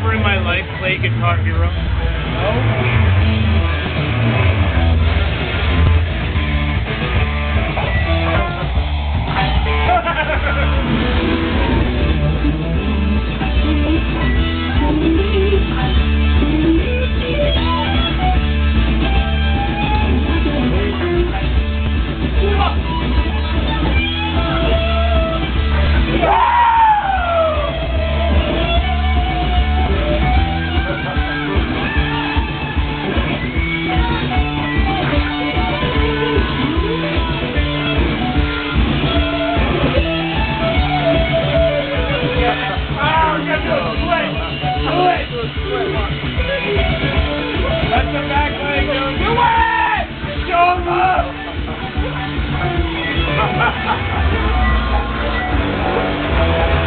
ever in my life play Guitar Hero? Let the back leg go. Do it! Show him up!